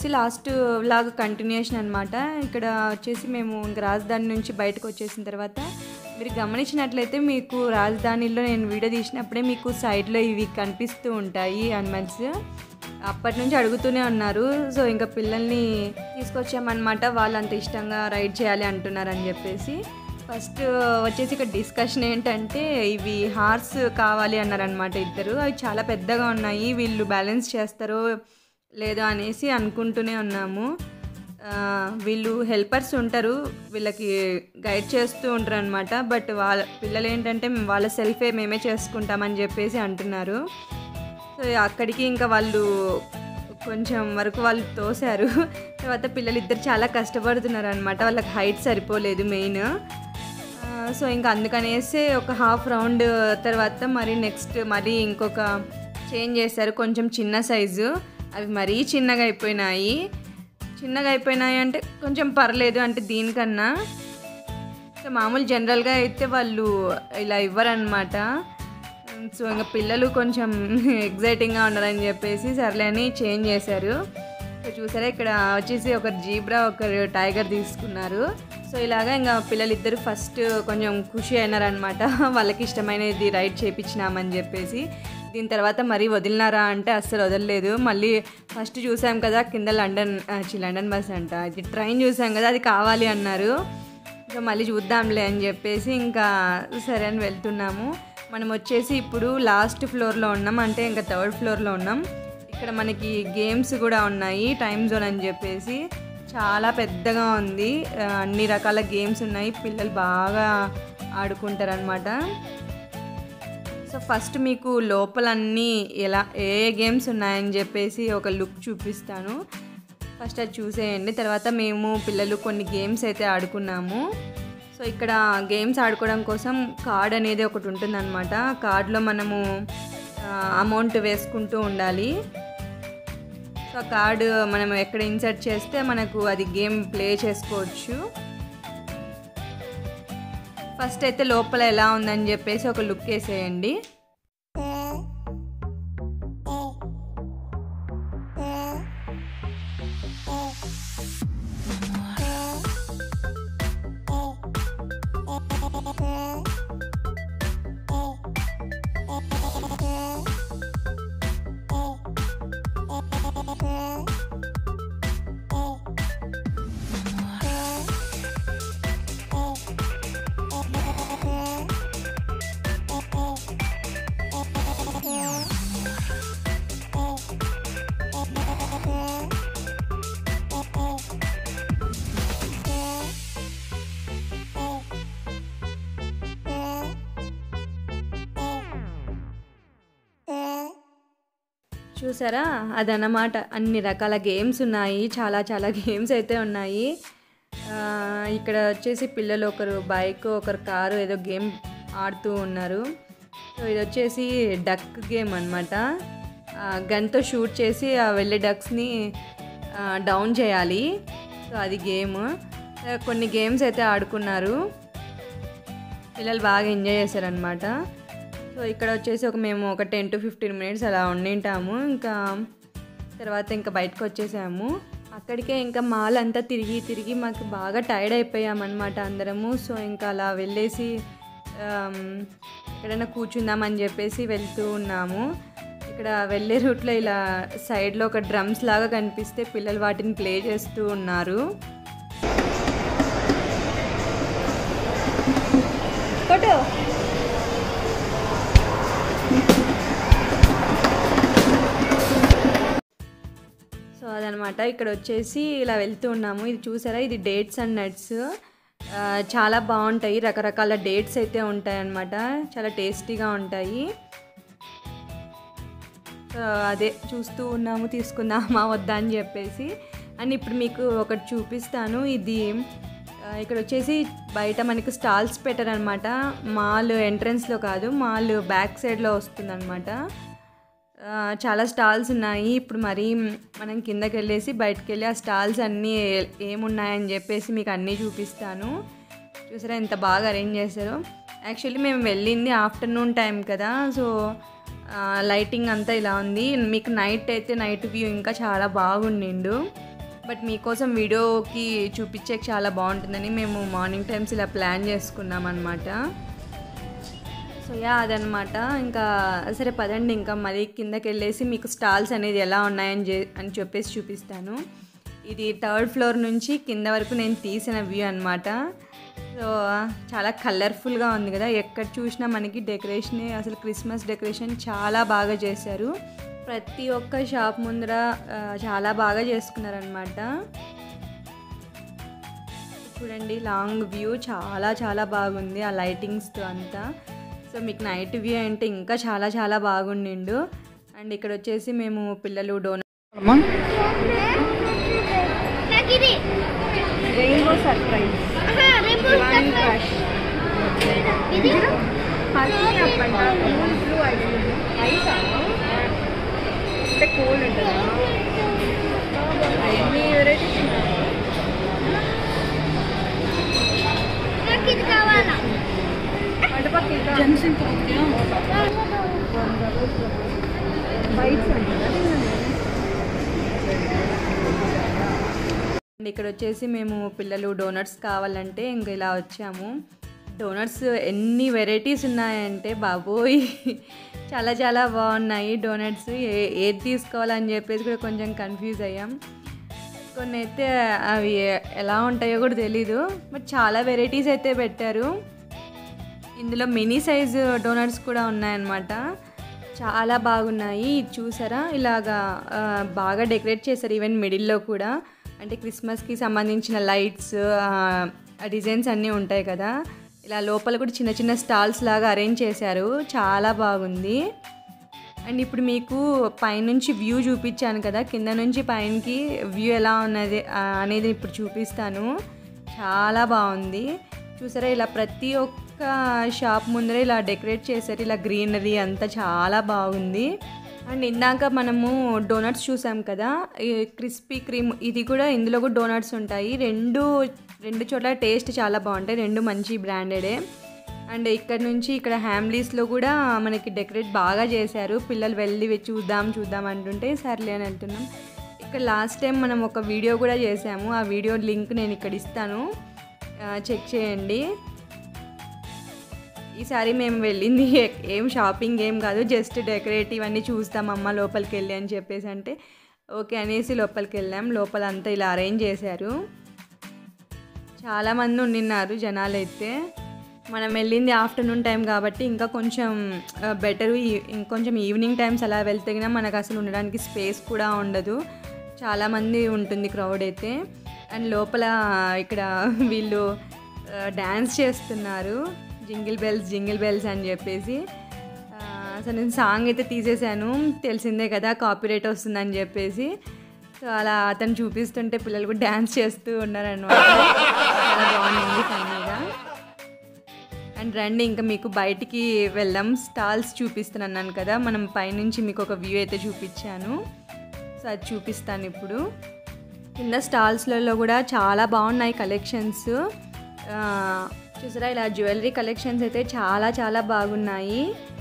వచ్చేసి last vlog continuation అనమాట. ఇక్కడ వచ్చేసి మేము ఇంక రాజధాని నుంచి బయటకు వచ్చేసిన తర్వాత మీరు గమనించినట్లయితే మీకు రాజధానిలో నేను వీడియో తీసినప్పుడే మీకు సైడ్లో ఇవి కనిపిస్తూ ఉంటాయి యానిమల్స్. అప్పటి నుంచి అడుగుతూనే ఉన్నారు. సో ఇంకా పిల్లల్ని తీసుకొచ్చామన్నమాట. వాళ్ళు అంత ఇష్టంగా రైడ్ చేయాలి అంటున్నారని చెప్పేసి. ఫస్ట్ వచ్చేసి ఇక్కడ డిస్కషన్ ఏంటంటే ఇవి హార్స్ కావాలి అన్నారనమాట ఇద్దరు. అవి చాలా పెద్దగా ఉన్నాయి, వీళ్ళు బ్యాలెన్స్ చేస్తారో లేదో అనేసి అనుకుంటూనే ఉన్నాము. వీళ్ళు హెల్పర్స్ ఉంటారు, వీళ్ళకి గైడ్ చేస్తూ ఉంటారు అనమాట. బట్ వాళ్ళ పిల్లలు ఏంటంటే వాళ్ళ సెల్ఫే మేమే చేసుకుంటామని చెప్పేసి అంటున్నారు. సో అక్కడికి ఇంకా వాళ్ళు కొంచెం వరకు వాళ్ళు తోసారు. తర్వాత పిల్లలు ఇద్దరు చాలా కష్టపడుతున్నారు అనమాట, వాళ్ళకి హైట్ సరిపోలేదు మెయిన్. సో ఇంకా అందుకనేసి ఒక హాఫ్ రౌండ్ తర్వాత మరి నెక్స్ట్ మరి ఇంకొక చేంజ్ చేశారు, కొంచెం చిన్న సైజు. అవి మరీ చిన్నగా అయిపోయినాయి అంటే కొంచెం పర్లేదు అంటే దీనికన్నా. సో మామూలు జనరల్గా అయితే వాళ్ళు ఇలా ఇవ్వరనమాట. సో ఇంకా పిల్లలు కొంచెం ఎగ్జైటింగ్గా ఉన్నారని చెప్పేసి సర్లే అని చేంజ్ చేశారు. సో చూసారా ఇక్కడ వచ్చేసి ఒక జీబ్రా ఒకరు టైగర్ తీసుకున్నారు. సో ఇలాగా ఇంకా పిల్లలిద్దరు ఫస్ట్ కొంచెం ఖుషి అయినారనమాట, వాళ్ళకి ఇష్టమైనది రైడ్ చేయించినామని చెప్పేసి. దీని తర్వాత మరీ వదిలినారా అంటే అస్సలు వదలలేదు. మళ్ళీ ఫస్ట్ చూసాం కదా కింద లండన్ బస్ అంట, ఇది ట్రైన్ చూసాం కదా అది కావాలి అన్నారు. సో మళ్ళీ చూద్దాంలే అని చెప్పేసి ఇంకా సరే అని వెళ్తున్నాము. మనం వచ్చేసి ఇప్పుడు లాస్ట్ ఫ్లోర్లో ఉన్నాం, అంటే ఇంకా థర్డ్ ఫ్లోర్లో ఉన్నాం. ఇక్కడ మనకి గేమ్స్ కూడా ఉన్నాయి, టైమ్ జోన్ అని చెప్పేసి. చాలా పెద్దగా ఉంది, అన్ని రకాల గేమ్స్ ఉన్నాయి, పిల్లలు బాగా ఆడుకుంటారనమాట. సో ఫస్ట్ మీకు లోపలన్నీ ఎలా ఏ గేమ్స్ ఉన్నాయని చెప్పేసి ఒక లుక్ చూపిస్తాను, ఫస్ట్ అది చూసేయండి. తర్వాత మేము పిల్లలు కొన్ని గేమ్స్ అయితే ఆడుకున్నాము. సో ఇక్కడ గేమ్స్ ఆడుకోవడం కోసం కార్డ్ అనేది ఒకటి ఉంటుందన్నమాట. కార్డులో మనము అమౌంట్ వేసుకుంటూ ఉండాలి. సో ఆ కార్డు మనం ఎక్కడ ఇన్సర్ట్ చేస్తే మనకు అది గేమ్ ప్లే చేసుకోవచ్చు. ఫస్ట్ అయితే లోపల ఎలా ఉందని చెప్పేసి ఒక లుక్ వేసేయండి. చూసారా అదన్నమాట, అన్ని రకాల గేమ్స్ ఉన్నాయి, చాలా చాలా గేమ్స్ అయితే ఉన్నాయి. ఇక్కడ వచ్చేసి పిల్లలు ఒకరు బైక్ ఒకరు కారు ఏదో గేమ్ ఆడుతూ ఉన్నారు. సో ఇది వచ్చేసి డక్ గేమ్ అనమాట. గన్తో షూట్ చేసి ఆ వెళ్ళే డక్స్ని డౌన్ చేయాలి. సో అది గేమ్. కొన్ని గేమ్స్ అయితే ఆడుకున్నారు, పిల్లలు బాగా ఎంజాయ్ చేశారనమాట. సో ఇక్కడ వచ్చేసి మేము ఒక 10 to 15 minutes అలా ఉండింటాము. ఇంకా తర్వాత ఇంకా బయటకు వచ్చేసాము. అక్కడికే ఇంకా మాల్ అంతా తిరిగి మాకు బాగా టైర్డ్ అయిపోయామన్నమాట అందరము. సో ఇంకా అలా వెళ్ళేసి ఎక్కడైనా కూర్చుందామని చెప్పేసి వెళ్తూ ఉన్నాము. ఇక్కడ వెళ్ళే రూట్లో ఇలా సైడ్లో ఒక డ్రమ్స్ లాగా కనిపిస్తే పిల్లలు వాటిని ప్లే చేస్తూ ఉన్నారు. సో అదనమాట, ఇక్కడ వచ్చేసి ఇలా వెళ్తూ ఉన్నాము. ఇది చూసారా, ఇది డేట్స్ అండ్ నట్స్, చాలా బాగుంటాయి. రకరకాల డేట్స్ అయితే ఉంటాయి అన్నమాట, చాలా టేస్టీగా ఉంటాయి. అదే చూస్తూ ఉన్నాము, తీసుకుందామా వద్దా అని చెప్పేసి. అండ్ ఇప్పుడు మీకు ఒకటి చూపిస్తాను. ఇది ఇక్కడ వచ్చేసి బయట మనకి స్టాల్స్ పెట్టారనమాట. మాల్ ఎంట్రన్స్లో కాదు, మాల్ బ్యాక్ సైడ్లో వస్తుందన్నమాట. చాలా స్టాల్స్ ఉన్నాయి. ఇప్పుడు మరి మనం కిందకి వెళ్ళేసి బయటకు వెళ్ళి ఆ స్టాల్స్ అన్నీ ఏమున్నాయని చెప్పేసి మీకు అన్నీ చూపిస్తాను. చూసారా ఎంత బాగా అరేంజ్ చేశారో. యాక్చువల్లీ మేము వెళ్ళింది ఆఫ్టర్నూన్ టైం కదా, సో లైటింగ్ అంతా ఇలా ఉంది. మీకు నైట్ అయితే నైట్ వ్యూ ఇంకా చాలా బాగుండిండు. బట్ మీకోసం వీడియోకి చూపించే చాలా బాగుంటుందని మేము మార్నింగ్ టైమ్స్ ఇలా ప్లాన్ చేసుకున్నాం అనమాట. సో అదనమాట. ఇంకా సరే పదండి ఇంకా మరీ కిందకి వెళ్ళేసి మీకు స్టాల్స్ అనేది ఎలా ఉన్నాయని చెప్పేసి చూపిస్తాను. ఇది 3rd ఫ్లోర్ నుంచి కింద వరకు నేను తీసిన వ్యూ అనమాట. సో చాలా కలర్ఫుల్గా ఉంది కదా, ఎక్కడ చూసినా మనకి డెకరేషన్, అసలు క్రిస్మస్ డెకరేషన్ చాలా బాగా చేశారు. ప్రతి ఒక్క షాప్ ముందర చాలా బాగా చేసుకున్నారనమాట. చూడండి లాంగ్ వ్యూ చాలా చాలా బాగుంది ఆ లైటింగ్స్తో అంతా. సో మీకు నైట్ వ్యూ అంటే ఇంకా చాలా చాలా బాగుండిండు. అండ్ ఇక్కడ వచ్చేసి మేము పిల్లలు డోనట్ రెయిన్బో సర్ప్రైజ్ అంటే కోల్డ్ ఉంటుందా అన్ని వెరైటీస్ కావాలా ఇక్కడ వచ్చేసి మేము పిల్లలు డోనట్స్ కావాలంటే ఇంక ఇలా వచ్చాము. డోనట్స్ ఎన్ని వెరైటీస్ ఉన్నాయంటే బాబోయ్, చాలా చాలా బాగున్నాయి డోనట్స్. ఏది తీసుకోవాలని చెప్పేసి కూడా కొంచెం కన్ఫ్యూజ్ అయ్యాం. కొన్ని అయితే అవి ఎలా ఉంటాయో కూడా తెలీదు, బట్ చాలా వెరైటీస్ అయితే పెట్టారు. ఇందులో మినీ సైజు డోనట్స్ కూడా ఉన్నాయన్నమాట, చాలా బాగున్నాయి. ఇది చూసారా, ఇలాగా బాగా డెకరేట్ చేశారు. ఈవెన్ మిడిల్లో కూడా అంటే క్రిస్మస్కి సంబంధించిన లైట్స్ డిజైన్స్ అన్నీ ఉంటాయి కదా, ఇలా లోపల కూడా చిన్న చిన్న స్టాల్స్ లాగా అరేంజ్ చేశారు, చాలా బాగుంది. అండ్ ఇప్పుడు మీకు పైనుంచి వ్యూ చూపించాను కదా, కింద నుంచి పైనకి వ్యూ ఎలా ఉన్నది అనేది ఇప్పుడు చూపిస్తాను. చాలా బాగుంది. చూసారా, ఇలా ప్రతి ఒక్క షాప్ ముందర ఇలా డెకరేట్ చేశారు, ఇలా గ్రీనరీ అంతా చాలా బాగుంది. అండ్ ఇందాక మనము డోనట్స్ చూసాం కదా, ఈ క్రిస్పీ క్రీమ్, ఇది కూడా ఇందులో కూడా డోనట్స్ ఉంటాయి. రెండు చోట్ల టేస్ట్ చాలా బాగుంటాయి, రెండు మంచి బ్రాండెడే. అండ్ ఇక్కడ నుంచి ఇక్కడ హ్యామ్లీస్లో కూడా మనకి డెకరేట్ బాగా చేశారు. పిల్లలు వెళ్ళి చూద్దాం అంటుంటే సర్లే అని వెళ్తున్నాం. ఇక్కడ లాస్ట్ టైం మనం ఒక వీడియో కూడా చేసాము, ఆ వీడియో లింక్ నేను ఇక్కడ ఇస్తాను, చెక్ చేయండి. ఈసారి మేము వెళ్ళింది ఏం షాపింగ్ ఏం కాదు, జస్ట్ డెకరేటివ్ అన్నీ చూస్తామమ్మ లోపలికి వెళ్ళి అని చెప్పేసి అంటే ఓకే అనేసి లోపలికి వెళ్ళాం. లోపల అంతా ఇలా అరేంజ్ చేశారు, చాలామంది ఉండిన్నారు జనాలు అయితే. మనం వెళ్ళింది ఆఫ్టర్నూన్ టైం కాబట్టి ఇంకా కొంచెం బెటరు. ఇంకొంచెం ఈవినింగ్ టైమ్స్ అలా వెళ్తే కన్నా మనకు అసలు ఉండడానికి స్పేస్ కూడా ఉండదు, చాలామంది ఉంటుంది క్రౌడ్ అయితే. అండ్ లోపల ఇక్కడ వీళ్ళు డ్యాన్స్ చేస్తున్నారు, జింగిల్ బెల్స్ అని చెప్పేసి. అసలు నేను సాంగ్ అయితే తీసేసాను, తెలిసిందే కదా కాపీరైట్ వస్తుందని చెప్పేసి. సో అలా అతను చూపిస్తుంటే పిల్లలు కూడా డ్యాన్స్ చేస్తూ ఉన్నారనమాట, చాలా బాగుంది ఫన్నీగా. అండ్ రండి ఇంకా మీకు బయటికి వెళ్దాం, స్టాల్స్ చూపిస్తున్నాను కదా, మనం పైనుంచి మీకు ఒక వ్యూ అయితే చూపించాను, సో అది చూపిస్తాను ఇప్పుడు. కింద స్టాల్స్లలో కూడా చాలా బాగున్నాయి కలెక్షన్స్. చూసారా, ఇలా జ్యువెలరీ కలెక్షన్స్ అయితే చాలా చాలా బాగున్నాయి.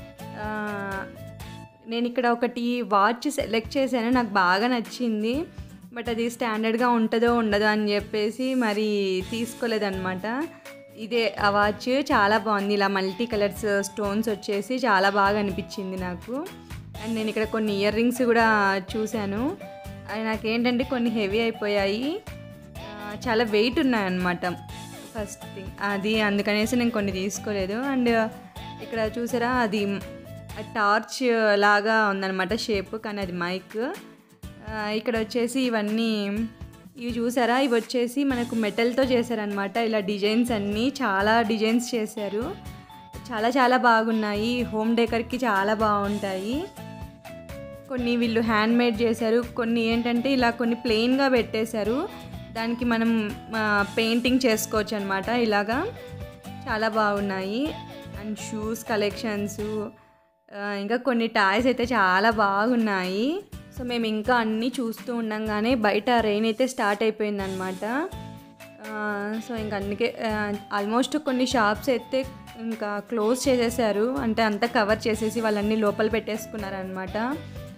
నేను ఇక్కడ ఒకటి వాచ్ సెలెక్ట్ చేశాను, నాకు బాగా నచ్చింది, బట్ అది స్టాండర్డ్గా ఉంటుందో ఉండదో అని చెప్పేసి మరి తీసుకోలేదన్నమాట. ఇదే ఆ వాచ్ చాలా బాగుంది, ఇలా మల్టీ కలర్స్ స్టోన్స్ వచ్చేసి చాలా బాగా అనిపించింది నాకు. అండ్ నేను ఇక్కడ కొన్ని ఇయర్ రింగ్స్ కూడా చూశాను, అవి నాకేంటంటే కొన్ని హెవీ అయిపోయాయి, చాలా వెయిట్ ఉన్నాయన్నమాట ఫస్ట్ థింగ్ అది, అందుకనేసి నేను కొన్ని తీసుకోలేదు. అండ్ ఇక్కడ చూసారా, అది టార్చ్ లాగా ఉందన్నమాట షేప్, కానీ అది మైక్. ఇక్కడ వచ్చేసి ఇవి చూసారా, ఇవి వచ్చేసి మనకు మెటల్తో చేశారనమాట, ఇలా డిజైన్స్ అన్నీ చాలా డిజైన్స్ చేశారు, చాలా చాలా బాగున్నాయి, హోమ్ డెకర్కి చాలా బాగుంటాయి. కొన్ని వీళ్ళు హ్యాండ్ మేడ్ చేశారు, కొన్ని ఏంటంటే ఇలా కొన్ని ప్లెయిన్గా పెట్టేశారు, దానికి మనం పెయింటింగ్ చేసుకోవచ్చు అనమాట, ఇలాగా చాలా బాగున్నాయి. అండ్ షూస్ కలెక్షన్స్, ఇంకా కొన్ని టాయ్స్ అయితే చాలా బాగున్నాయి. సో మేము ఇంకా అన్నీ చూస్తూ ఉండంగానే బయట రెయిన్ అయితే స్టార్ట్ అయిపోయిందనమాట. సో ఇంకా అందుకే ఆల్మోస్ట్ కొన్ని షాప్స్ అయితే ఇంకా క్లోజ్ చేసేసారు, అంటే అంతా కవర్ చేసేసి వాళ్ళన్నీ లోపల పెట్టేసుకున్నారనమాట. ఇంకా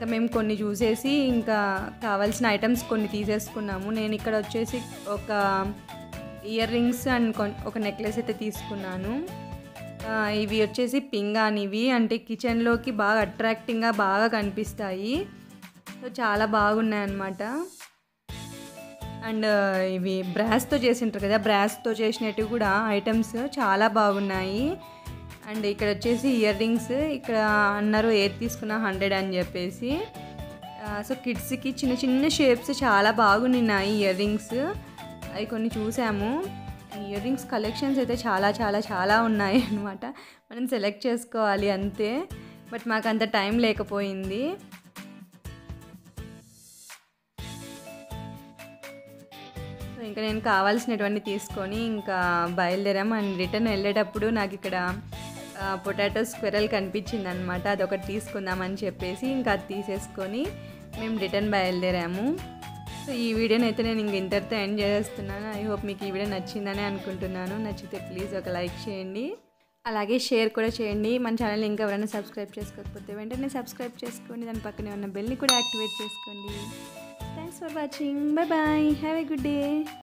ఇంకా మేము కొన్ని చూసేసి ఇంకా కావాల్సిన ఐటమ్స్ కొన్ని తీసేసుకున్నాము. నేను ఇక్కడ వచ్చేసి ఒక ఇయర్ రింగ్స్ అండ్ ఒక నెక్లెస్ అయితే తీసుకున్నాను. ఇవి వచ్చేసి పింగాణివి, అంటే కిచెన్లోకి బాగా అట్రాక్టింగ్గా బాగా కనిపిస్తాయి. సో చాలా బాగున్నాయి అన్నమాట. అండ్ ఇవి బ్రాస్తో చేసింటారు కదా, బ్రాస్తో చేసినట్టు కూడా ఐటమ్స్ చాలా బాగున్నాయి. అండ్ ఇక్కడ వచ్చేసి ఇయర్ రింగ్స్, ఇక్కడ అన్నారు ఏది తీసుకున్నా 100 అని చెప్పేసి. సో కిడ్స్కి చిన్న చిన్న షేప్స్ చాలా బాగున్నాయి ఇయర్ రింగ్స్, అవి కొన్ని చూసాము. ఇయర్ రింగ్స్ కలెక్షన్స్ అయితే చాలా చాలా చాలా ఉన్నాయి అన్నమాట. మనం సెలెక్ట్ చేసుకోవాలి అంతే, బట్ మాకు అంత టైం లేకపోయింది. సో ఇంకా నేను కావాల్సినటువంటి తీసుకొని ఇంకా బయలుదేరాము. అండ్ రిటర్న్ వెళ్ళేటప్పుడు నాకు ఇక్కడ పొటాటో స్క్విరల్ కనిపించింది అనమాట, అదొకటి తీసుకుందామని చెప్పేసి ఇంకా అది తీసేసుకొని మేము రిటర్న్ బయలుదేరాము. సో ఈ వీడియోని అయితే నేను ఇంక ఇంతటితో ఎండ్ చేస్తున్నాను. ఐ హోప్ మీకు ఈ వీడియో నచ్చిందని అనుకుంటున్నాను. నచ్చితే ప్లీజ్ ఒక లైక్ చేయండి, అలాగే షేర్ కూడా చేయండి. మన ఛానల్ ఇంకా ఎవరైనా సబ్స్క్రైబ్ చేసుకోకపోతే వెంటనే సబ్స్క్రైబ్ చేసుకోండి, దాని పక్కనే ఉన్న బెల్ని కూడా యాక్టివేట్ చేసుకోండి. Thanks for watching, bye bye, have a good day.